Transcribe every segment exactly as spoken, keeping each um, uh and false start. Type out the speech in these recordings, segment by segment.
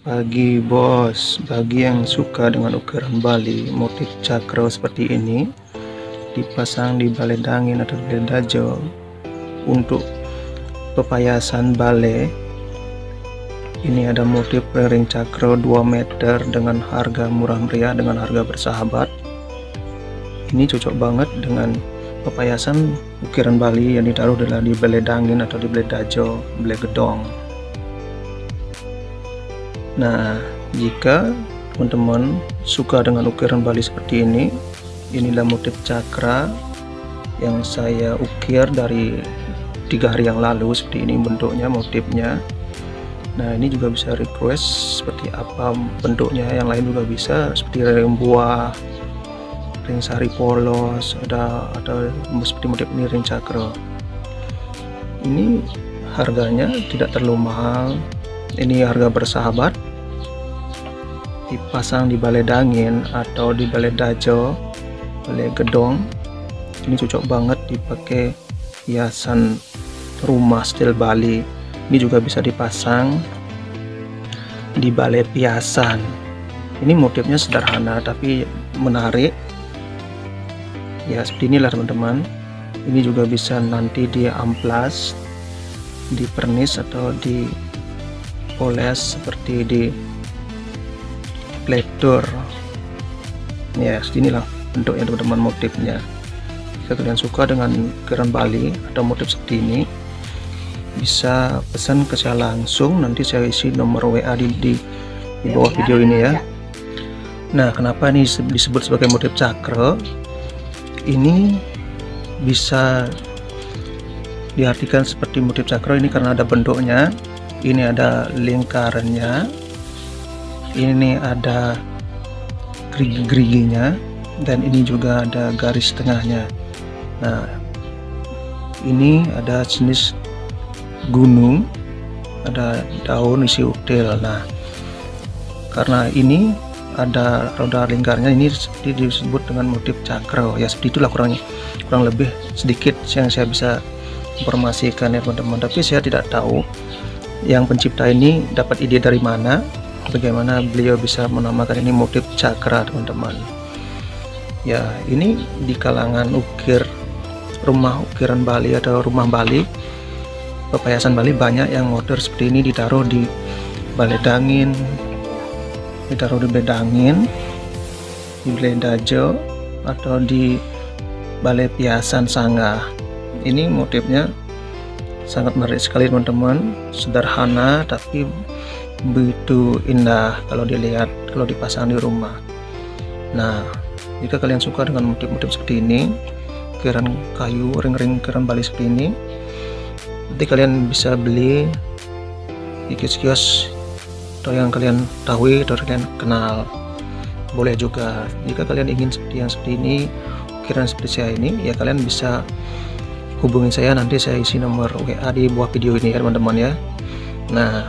Bagi bos, bagi yang suka dengan ukiran Bali, motif cakra seperti ini dipasang di balai dangin atau di balai dajo untuk pepayasan balai. Ini ada motif ring cakra dua meter dengan harga murah meriah, dengan harga bersahabat. Ini cocok banget dengan pepayasan ukiran Bali yang ditaruh di balai dangin atau di balai dajo, balai gedong. Nah, jika teman-teman suka dengan ukiran Bali seperti ini, inilah motif cakra yang saya ukir dari tiga hari yang lalu. Seperti ini bentuknya, motifnya. Nah, ini juga bisa request seperti apa bentuknya. Yang lain juga bisa, seperti ring buah, ring sari polos, ada ada seperti motif ini ring cakra. Ini harganya tidak terlalu mahal. Ini harga bersahabat, dipasang di balai dangin atau di balai dajo, balai gedong. Ini cocok banget dipakai hiasan rumah stil Bali. Ini juga bisa dipasang di balai piasan. Ini motifnya sederhana tapi menarik ya, seperti inilah teman-teman. Ini juga bisa nanti di amplas, di pernis atau di poles seperti di plater ya. Inilah bentuknya teman-teman, motifnya. Jika kalian suka dengan ukiran Bali atau motif seperti ini, bisa pesan ke saya langsung. Nanti saya isi nomor W A di, di, di bawah video ini ya. Nah, kenapa ini disebut sebagai motif cakra? Ini bisa diartikan seperti motif cakra ini karena ada bentuknya. Ini ada lingkarannya, ini ada gerigi-geriginya, dan ini juga ada garis tengahnya. Nah, ini ada jenis gunung, ada daun isi uktil. Nah, karena ini ada roda lingkarnya, ini seperti disebut dengan motif cakra ya. Seperti itulah kurangnya, kurang lebih sedikit yang saya bisa informasikan ya teman-teman. Tapi saya tidak tahu yang pencipta ini dapat ide dari mana, bagaimana beliau bisa menamakan ini motif cakra teman-teman ya. Ini di kalangan ukir rumah ukiran Bali atau rumah Bali, pepayasan Bali, banyak yang order seperti ini, ditaruh di balai dangin, ditaruh di balai dangin, di balai dajo, atau di balai piasan sanggah. Ini motifnya sangat menarik sekali teman-teman, sederhana tapi begitu indah kalau dilihat, kalau dipasang di rumah. Nah, jika kalian suka dengan motif-motif seperti ini, ukiran kayu, ring-ring ukiran Bali seperti ini, nanti kalian bisa beli di kios-kios atau yang kalian tahu atau kalian kenal. Boleh juga jika kalian ingin seperti yang seperti ini, ukiran seperti saya ini, ya kalian bisa hubungi saya. Nanti saya isi nomor W A di bawah video ini ya teman-teman ya. Nah,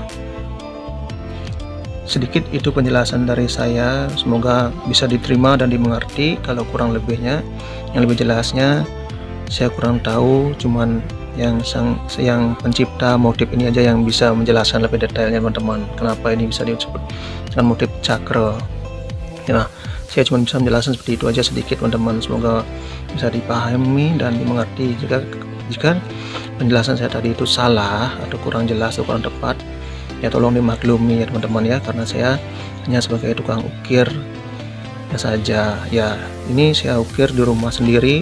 sedikit itu penjelasan dari saya, semoga bisa diterima dan dimengerti. Kalau kurang lebihnya, yang lebih jelasnya saya kurang tahu, cuman yang sang yang pencipta motif ini aja yang bisa menjelaskan lebih detailnya teman-teman, kenapa ini bisa disebut dengan motif cakra. Nah, saya cuma bisa menjelaskan seperti itu aja sedikit teman-teman, semoga bisa dipahami dan dimengerti. Jika jika penjelasan saya tadi itu salah atau kurang jelas atau kurang tepat, ya tolong dimaklumi ya teman-teman ya, karena saya hanya sebagai tukang ukir ya saja ya. Ini saya ukir di rumah sendiri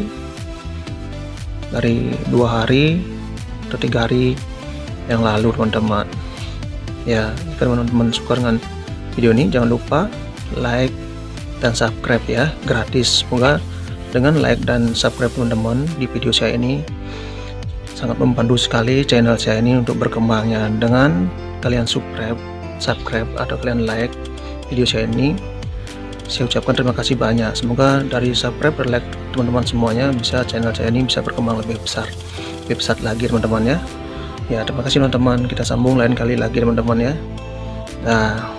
dari dua hari atau tiga hari yang lalu teman-teman ya. Jika teman-teman suka dengan video ini, jangan lupa like dan subscribe ya, gratis. Semoga dengan like dan subscribe teman-teman di video saya ini sangat membantu sekali channel saya ini untuk berkembangnya. Dengan kalian subscribe, subscribe atau kalian like video saya ini, saya ucapkan terima kasih banyak. Semoga dari subscribe dan like teman-teman semuanya, bisa channel saya ini bisa berkembang lebih besar, lebih besar lagi teman-teman ya. Ya, terima kasih teman-teman. Kita sambung lain kali lagi teman-teman ya. Nah,